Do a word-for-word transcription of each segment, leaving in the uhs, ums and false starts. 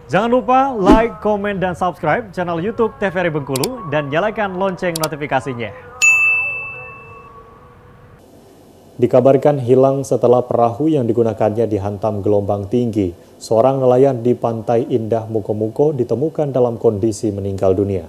Jangan lupa like, komen, dan subscribe channel YouTube T V R I Bengkulu dan nyalakan lonceng notifikasinya. Dikabarkan hilang setelah perahu yang digunakannya dihantam gelombang tinggi. Seorang nelayan di Pantai Indah Mukomuko ditemukan dalam kondisi meninggal dunia.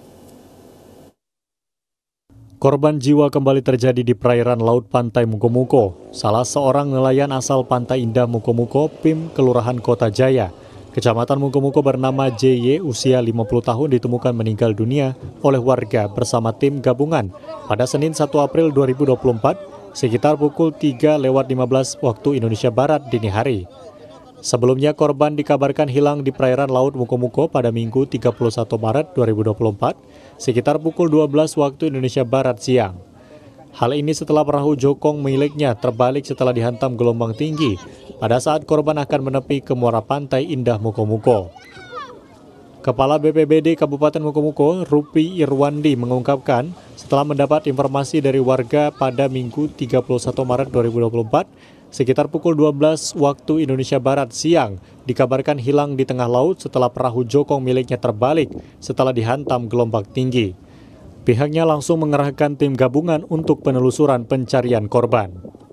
Korban jiwa kembali terjadi di perairan laut Pantai Mukomuko. Salah seorang nelayan asal Pantai Indah Mukomuko, P I M, Kelurahan Kota Jaya, Kecamatan Mukomuko bernama J Y, usia lima puluh tahun ditemukan meninggal dunia oleh warga bersama tim gabungan pada Senin satu April dua ribu dua puluh empat sekitar pukul tiga lewat lima belas waktu Indonesia Barat dini hari. Sebelumnya korban dikabarkan hilang di perairan laut Mukomuko pada Minggu tiga puluh satu Maret dua ribu dua puluh empat sekitar pukul dua belas waktu Indonesia Barat siang. Hal ini setelah perahu jokong miliknya terbalik setelah dihantam gelombang tinggi pada saat korban akan menepi ke muara Pantai Indah Mukomuko. Kepala B P B D Kabupaten Mukomuko, Rupi Irwandi, mengungkapkan setelah mendapat informasi dari warga pada Minggu tiga puluh satu Maret dua ribu dua puluh empat sekitar pukul dua belas waktu Indonesia Barat siang dikabarkan hilang di tengah laut setelah perahu jokong miliknya terbalik setelah dihantam gelombang tinggi. Pihaknya langsung mengerahkan tim gabungan untuk penelusuran pencarian korban.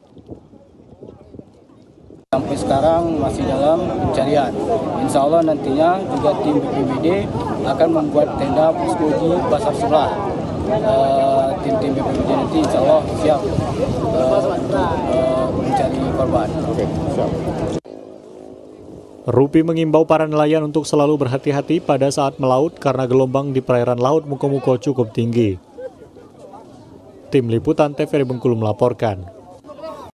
Sampai sekarang masih dalam pencarian. Insya Allah nantinya juga tim B P B D akan membuat tenda posko di pasar sebelah. Uh, tim-tim B P B D nanti insya Allah siap uh, untuk uh, mencari korban. Oke, siap. Rupi mengimbau para nelayan untuk selalu berhati-hati pada saat melaut karena gelombang di perairan laut Mukomuko cukup tinggi. Tim Liputan T V R I Bengkulu melaporkan.